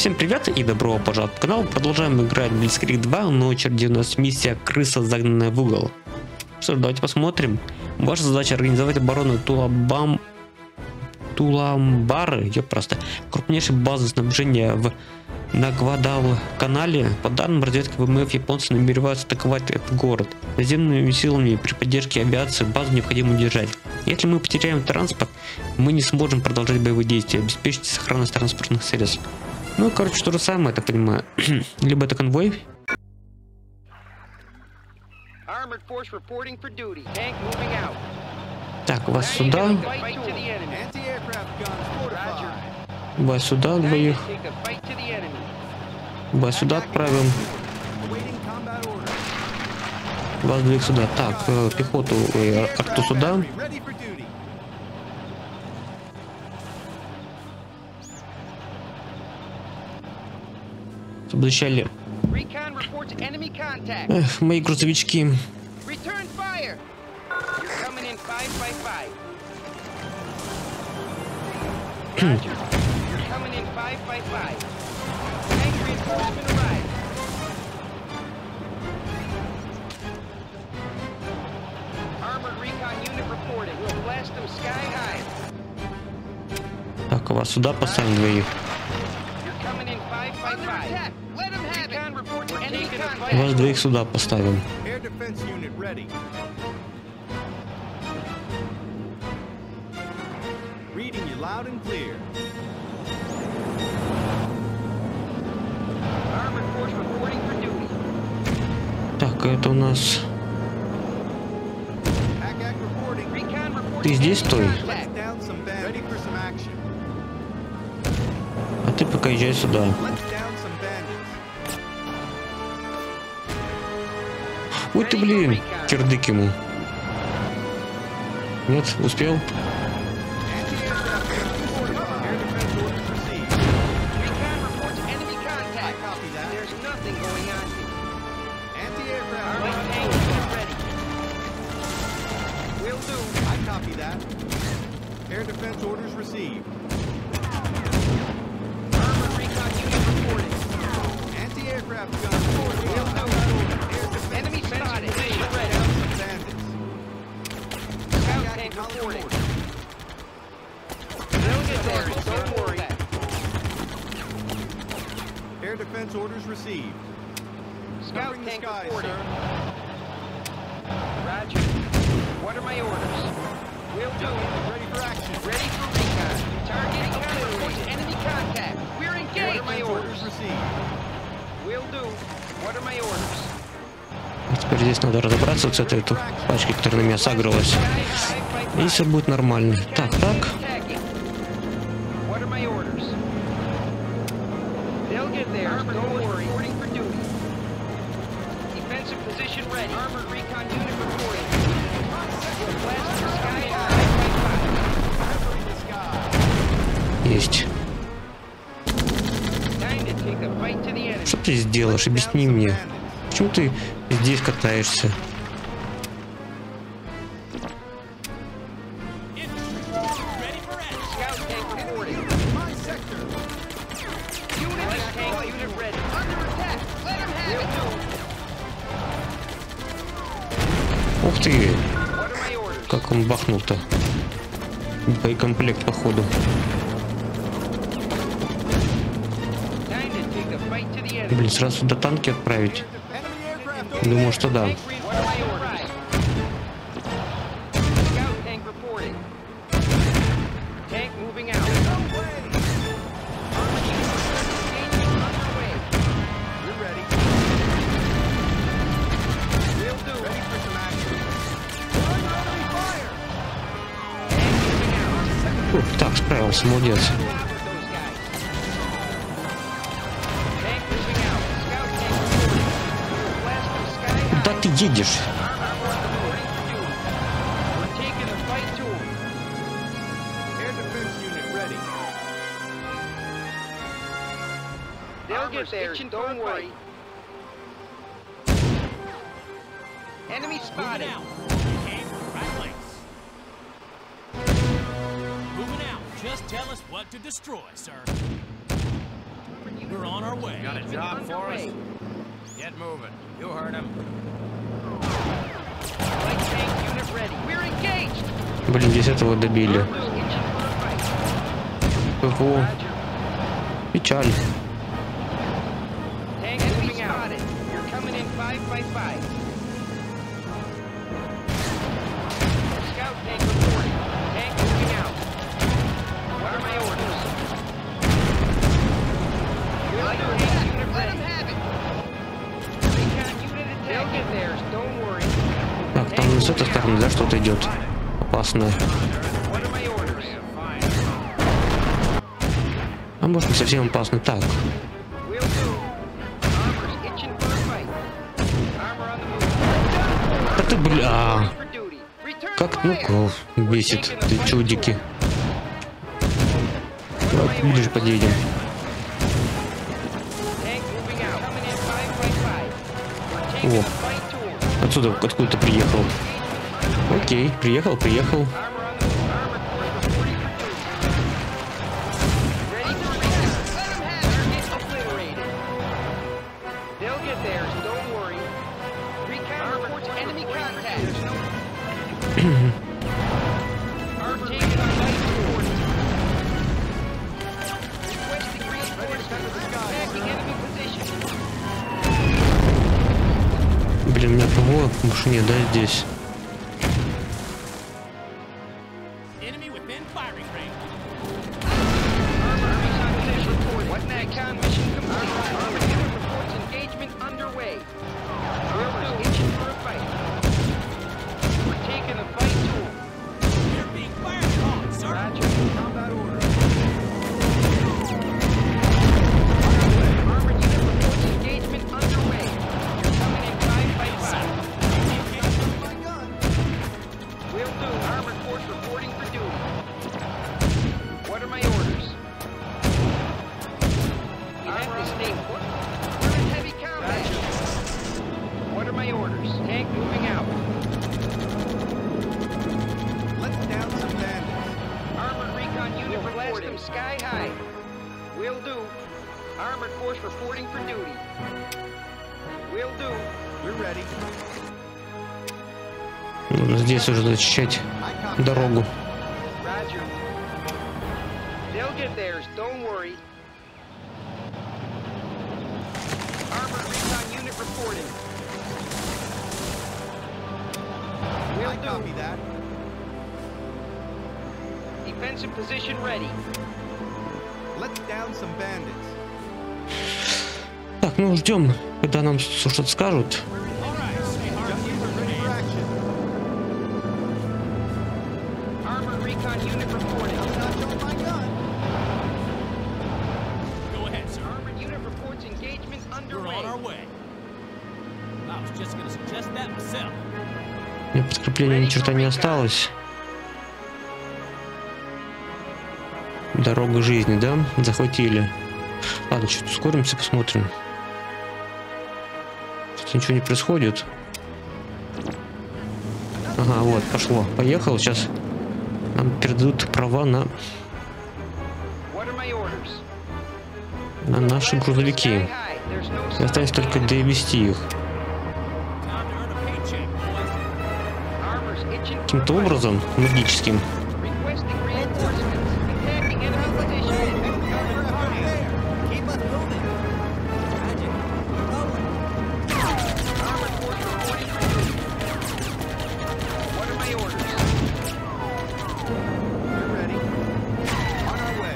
Всем привет и добро пожаловать в канал. Продолжаем играть в Blitzkrieg 2, на очереди у нас миссия «Крыса, загнанная в угол». Что ж, давайте посмотрим. Ваша задача организовать оборону Туламбары, просто крупнейшей базы снабжения на Гвадалканале. По данным разведки ВМФ, японцы намереваются атаковать этот город. Наземными силами при поддержке авиации базу необходимо удержать. Если мы потеряем транспорт, мы не сможем продолжать боевые действия. Обеспечьте сохранность транспортных средств. Ну, короче, то же самое, я так понимаю. Либо это конвой. Так, вас сюда. Вас сюда двоих. Вас сюда отправим. Вас двоих сюда. Так, пехоту арту сюда. Обещали. Эх, мои грузовички. Так, вас сюда поставим двоих. Вас двоих сюда поставим. Так, это у нас... Ты здесь стой. А ты пока езжай сюда. Ой ты, блин, кирдык ему. Нет, успел. Air defense orders received. Scout tank reporting. Roger. What are my orders? Will do. Ready for action. Ready for recon. Target reports enemy contact. We're engaged. What are my orders? Received. Will do. What are my orders? Теперь здесь надо разобраться вот с этой пачкой, которая на меня сагрилась. И все будет нормально. Так, так. Есть. Что ты сделаешь? Объясни мне. Почему ты здесь катаешься? Ух ты! Как он бахнул-то? Боекомплект, походу. Блин, сразу сюда танки отправить? Думаю, что да. Ух, так, справился, молодец. Куда ты едешь? Don't worry. Enemy spotted. Just tell us what to destroy, sir. our way. Got a job for us? Underway. Get moving. You heard him. Light tank unit ready. We're engaged. Блин, здесь этого добили. Armor's itching for a fight. ПВО. Roger. Печаль. Tank moving out. You're coming in 5 by 5. Scout tank reporting. Tank moving out. What are my orders? Light tank unit ready. Let them have it. Recon unit attack. They'll get theirs. Don't worry. Так, там с этой стороны, да, что-то идет. Опасное. What are my orders? А может не совсем опасно. Так. Will do. Armor's itching for a fight. Armor on the move. Да ты, бля. For duty. Return Как, ну, fire. бесит. Ты чудики. Давай ближе подъедем. Tank moving out. Coming in 5 by 5. We're taking О. a fight tool. Отсюда, откуда-то приехал. Окей, приехал. Armor on the move. Armor reporting for duty. Ready to recon. Let them have it. Target obliterated. They'll get theirs. Don't worry. Recon reports enemy contact. Armor taken on light support. Requesting reinforcements. Attacking enemy position. Блин, у меня ПВО больше нет, да, здесь. Enemy within firing range. Armor recon unit report. What next? Recon mission complete. Armor unit reports engagement underway. Armor's itching for a fight. We're taking a fight tool. We're being fired upon, sir. Roger. Combat order. Armor unit reports engagement underway. You're coming in 5 by 5. My gun. Will do. Armored force reporting for duty. What are my orders? You have to stay put. We're in heavy combat. What are my orders? Tank moving out. Let's down some bandits. Armored recon unit reporting. Them sky high. Will do. Armored force reporting for duty. Will do. We're ready. Нужно здесь уже зачищать I copy дорогу. Roger. They'll get theirs. Don't worry. Armored recon unit reporting. that. Will I copy do. that. Defensive position ready. Let's down some bandits. Так, ну ждем, когда нам что-то скажут. All right, sweetheart. Just use it ready for action. Armored recon unit reporting. I'm not showing my gun. Go ahead, sir. Armored unit reports engagement We're underway. on our way. I was just gonna suggest that myself. У меня подкрепления ни черта не осталось. Дорога жизни, да? Захватили. Ладно, чуть ускоримся, посмотрим. Что-то ничего не происходит. Ага, вот, пошло. Поехал. Сейчас нам передадут права на What are my orders? наши грузовики. Sky high. There's no sign Останется of только damage. довести их. Time to earn a paycheck, boys. Armor's itching for a Каким-то fight. образом, магическим. Requesting reinforcements. Attacking enemy position. Aircraft over there. Keep us moving. Armored force reporting for duty. What are my orders? We're ready. On our way.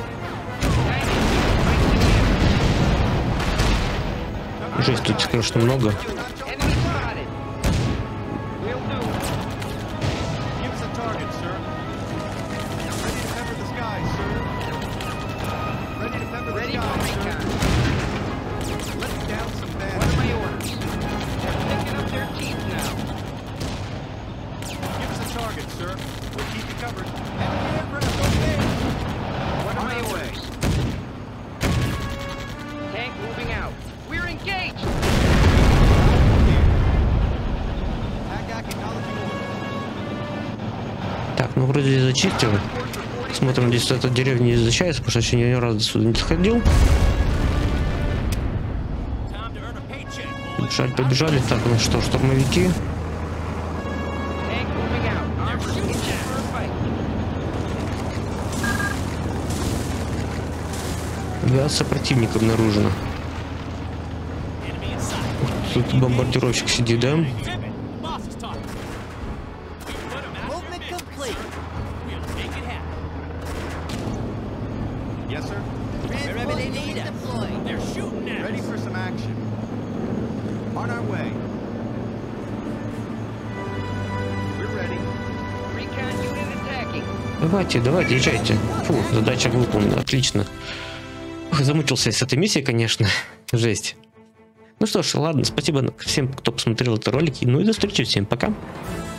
Жесть, тут, конечно, много. Enemy spotted. Will do. Give us a target, sir. Ready to pepper the skies, sir. Ready to pepper the Ready for skies, sir. recon. Let's down some What are bandits. my orders? They're picking up their teeth now. Give us a target, sir. We'll keep you covered. Enemy aircraft over there. What are On my our way. orders? Tank moving out. We're engaged. Attack acknowledging order. Так, ну вроде зачистил. Force reporting. Смотрим, здесь эта деревня не защищается, потому что еще ни разу сюда не заходил. Побежали. Так, ну что, штурмовики. Tank moving out. Armor engine for a fight. Авиация противника обнаружена. Enemy inside. Тут бомбардировщик сидит, да? Exhibit. Boss is talking. We put 'em out of their misery, sir. We'll make it happen. Yes, sir. Wherever they need us. They're shooting at Ready us. for some action. On our way. We're ready. Recon unit attacking. Давайте, езжайте. Фу, задача выполнена, отлично. Ох, замучился я с этой миссией, конечно. Жесть. Ну что ж, ладно, спасибо всем, кто посмотрел этот ролик. Ну и до встречи, всем пока.